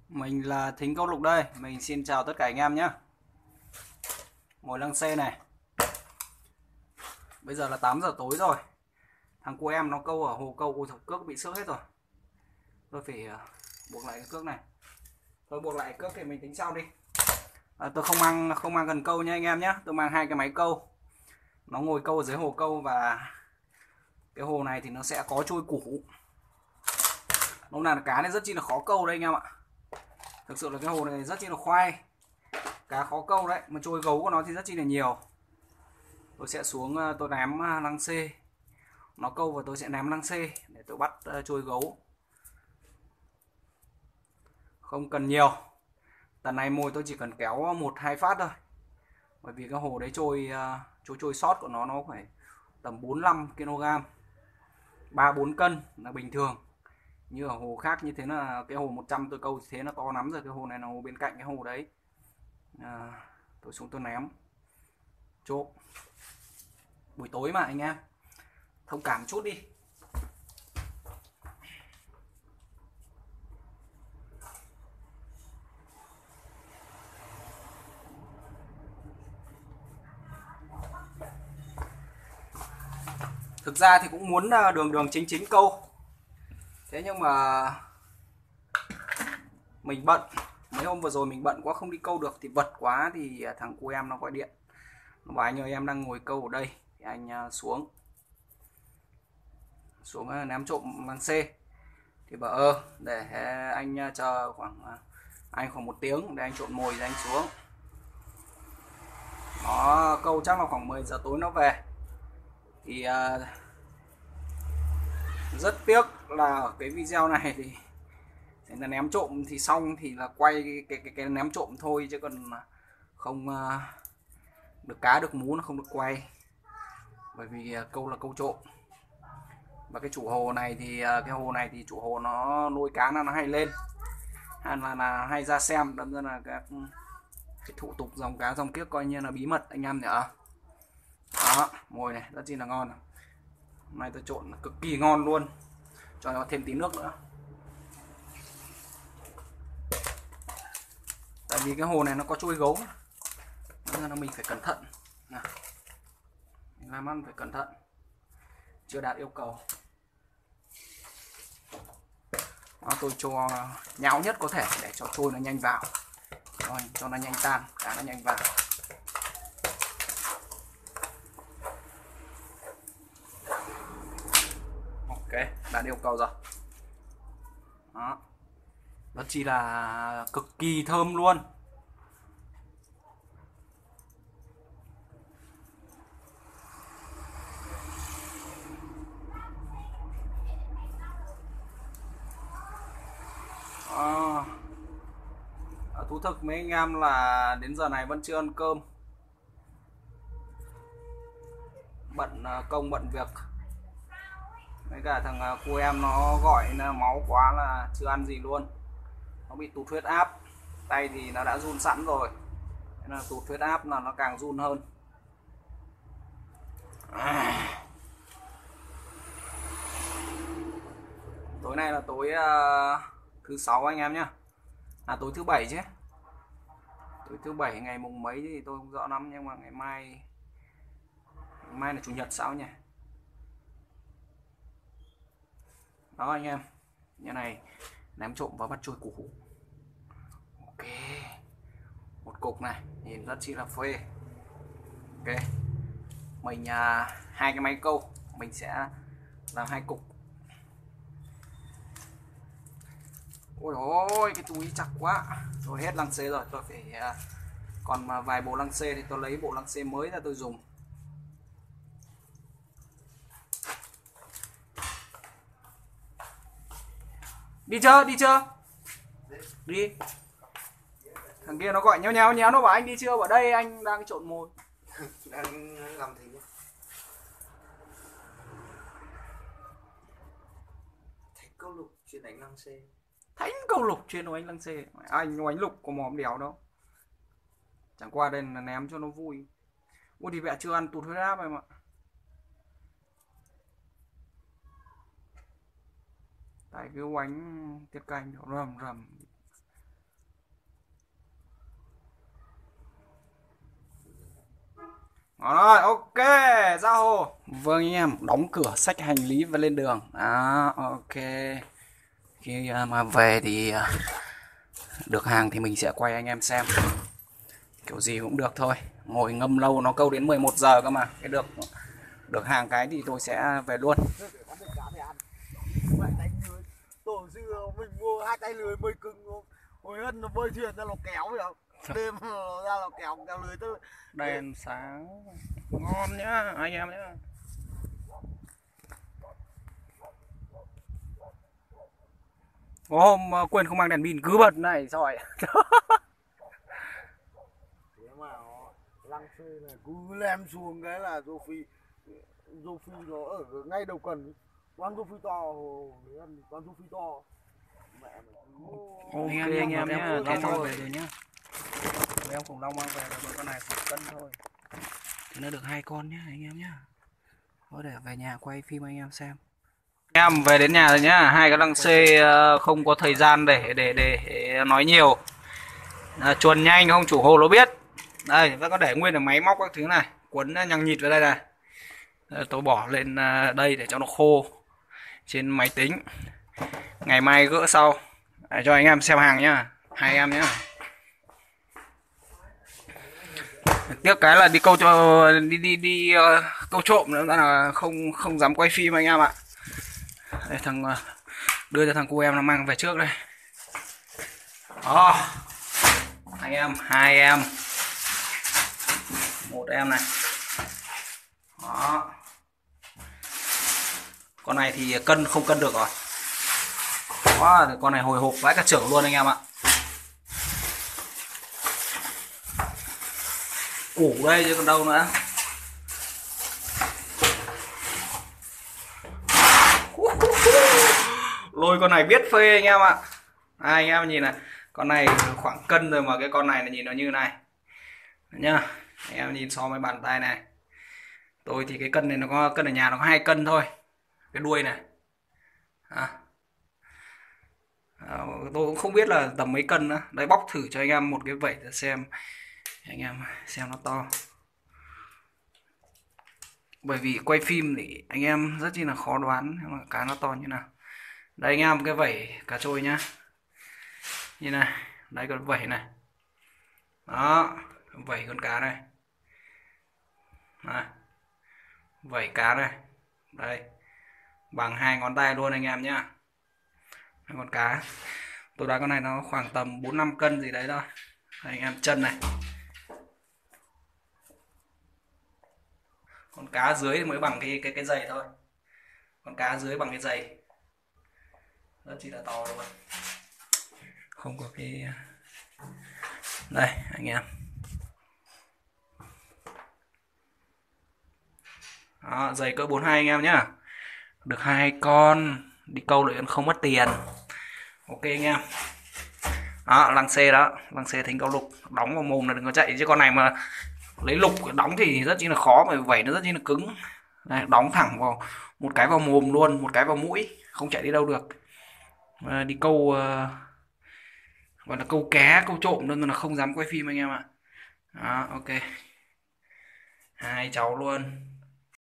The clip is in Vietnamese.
Mình là Thính Câu Lục đây. Mình xin chào tất cả anh em nhé. Ngồi lăng xê này. Bây giờ là 8 giờ tối rồi. Thằng cu em nó câu ở hồ câu. Ôi thằng cước bị xước hết rồi. Tôi phải buộc lại cái cước này. Tôi buộc lại cước thì mình tính sau đi. Tôi không mang cần câu nha anh em nhé. Tôi mang hai cái máy câu. Nó ngồi câu ở dưới hồ câu và cái hồ này thì nó sẽ có trôi củ. Lúc nào là cá này rất chi là khó câu đây anh em ạ. Thực sự là cái hồ này rất chi là khoai. Cá khó câu đấy, mà trôi gấu của nó thì rất chi là nhiều. Tôi sẽ xuống tôi ném lăng xê, nó câu và tôi sẽ ném lăng xê để tôi bắt trôi gấu. Không cần nhiều, tần này mồi tôi chỉ cần kéo 1-2 phát thôi, bởi vì cái hồ đấy trôi sót của nó phải tầm 45 kg, 3-4 cân là bình thường. Như ở hồ khác như thế là cái hồ 100 tôi câu thế nó to lắm rồi. Cái hồ này là hồ bên cạnh cái hồ đấy. Tôi xuống tôi ném trộm buổi tối mà anh em thông cảm chút đi. Thực ra thì cũng muốn đường đường chính chính câu, thế nhưng mà mình bận. Mấy hôm vừa rồi mình bận quá không đi câu được, thì vật quá thì thằng cu em nó gọi điện, nó bảo anh ơi em đang ngồi câu ở đây, thì anh xuống ném trộm bằng C. Thì bảo để anh chờ khoảng 1 tiếng để anh trộn mồi rồi anh xuống. Nó câu chắc là khoảng 10 giờ tối nó về. Thì rất tiếc là ở cái video này thì là ném trộm thì xong, thì là quay cái ném trộm thôi, chứ còn không được cá được mú, nó không được quay, bởi vì câu là câu trộm. Và cái chủ hồ này thì cái hồ này thì chủ hồ nó nuôi cá nó hay lên, hay là hay ra xem, đâm ra là cái thủ tục dòng cá dòng kiếc coi như là bí mật anh em nhỉ. Đó, mồi này rất chi là ngon. Hôm nay tôi trộn cực kỳ ngon luôn, cho nó thêm tí nước nữa. Tại vì cái hồ này nó có trôi gấu nên là mình phải cẩn thận. Nào, mình làm ăn phải cẩn thận, chưa đạt yêu cầu. Đó, tôi cho nhão nhất có thể để cho trôi nó nhanh vào, cho nó nhanh tan, cá nó nhanh vào. Ok, đạt yêu cầu rồi. Đó, nó chỉ là cực kỳ thơm luôn. Thú thực mấy anh em là đến giờ này vẫn chưa ăn cơm, bận công bận việc, với cả thằng cu em nó gọi là máu quá là chưa ăn gì luôn. Nó bị tụt huyết áp, tay thì nó đã run sẵn rồi, nên là tụt huyết áp là nó càng run hơn. Tối nay là tối thứ 6 anh em nhá, là tối thứ 7 chứ. Tối thứ 7 ngày mùng mấy thì tôi không rõ lắm, nhưng mà ngày mai là chủ nhật sao nhỉ. Đó anh em, như này ném trộm và bắt trôi củ. Ok, một cục này nhìn rất chi là phê. Ok, mình hai cái máy câu mình sẽ làm 2 cục. Ôi ôi, cái túi chặt quá rồi, hết lăng xê rồi. Tôi phải còn mà vài bộ lăng xê thì tôi lấy bộ lăng xê mới ra tôi dùng. Đi chưa, đi chưa, đi. Thằng kia nó gọi nhéo nhéo nhéo, nó bảo anh đi chưa, ở đây anh đang trộn mồi. Đang làm gì nhỉ? Thạch câu lục chuyên đánh lăng xê. Thánh câu lục trên anh lăng xê, anh oánh lục có mòm đéo đâu, chẳng qua đây là ném cho nó vui. Ui thì mẹ chưa ăn tụt huyết áp em ạ. Tại cứ oánh tiết canh rầm rầm Rồi, ok, ra hồ. Vâng anh em, đóng cửa, xách hành lý và lên đường. Đó, ok. Khi mà về thì được hàng thì mình sẽ quay anh em xem. Kiểu gì cũng được thôi. Ngồi ngâm lâu nó câu đến 11 giờ cơ mà. Cái được hàng cái thì tôi sẽ về luôn. Tổ sư mình mua 2 tay lưới mới cưng luôn. Hồi hân nó bơi thuyền ra nó kéo vậy không? Đêm nó ra nó kéo lưới tới. Đèn sáng ngon nhá anh em nhá. Có hôm quên không mang đèn pin cứ bật này rồi. Thế mà nó lăng xê này cứ lem xuống cái là Rô Phi nó ở ngay đầu cần. Con Rô Phi to, con Rô Phi to. Mẹ mày Ok anh em nhá, thế xong về rồi nhá. Tụi em khủng long mang về là con này khoảng cân thôi. Thì nó được 2 con nhá anh em nhá. Thôi để về nhà quay phim anh em xem. Anh em về đến nhà rồi nhá, hai cái lăng xê không có thời gian để nói nhiều. Chuồn nhanh không chủ hồ nó biết. Đây, vẫn có để nguyên được máy móc các thứ này, quấn nhằng nhịt vào đây này. Tôi bỏ lên đây để cho nó khô trên máy tính. Ngày mai gỡ sau để cho anh em xem hàng nhá, hai em nhá. Tiếc cái là đi câu cho đi câu trộm nữa là không dám quay phim anh em ạ. Đây, đưa cho thằng cu em nó mang về trước đây. Đó. Anh em, hai em, một em này. Đó. Con này thì cân không cân được rồi. Đó, con này hồi hộp vãi cả trưởng luôn anh em ạ. Củ đây chứ còn đâu nữa. Lôi con này biết phê anh em ạ. Anh em nhìn này, con này khoảng cân rồi mà cái con này là nhìn nó như này nhá. Anh em nhìn so với bàn tay này. Tôi thì cái cân này nó có cân ở nhà nó có 2 cân thôi. Cái đuôi này. Tôi cũng không biết là tầm mấy cân nữa. Đấy, bóc thử cho anh em một cái vẩy để xem. Anh em xem nó to. Bởi vì quay phim thì anh em rất chi là khó đoán cá nó to như nào. Đây anh em, cái vẩy cá trôi nhá. Như này, đây con vẩy này. Đó, vẩy con cá này. Đây. Vẩy cá này. Đây. Bằng 2 ngón tay luôn anh em nhá. Con cá. Tôi đoán con này nó khoảng tầm 4-5 cân gì đấy thôi. Đây, anh em chân này. Con cá dưới mới bằng cái dày thôi. Con cá dưới bằng cái dày. Rất chỉ là to luôn. Không có cái. Đây anh em. Đó, dày cỡ 42 anh em nhá. Được 2 con, đi câu lại không mất tiền. Ok anh em. Đó, lăng xê đó, lăng xê thính câu lục, đóng vào mồm là đừng có chạy, chứ con này mà lấy lục đóng thì rất chi là khó, mà vẩy nó rất chi là cứng. Đây, đóng thẳng vào một cái vào mồm luôn, một cái vào mũi, không chạy đi đâu được. Đi câu gọi là câu cá, câu trộm nên là không dám quay phim anh em ạ. Đó, ok. Hai cháu luôn.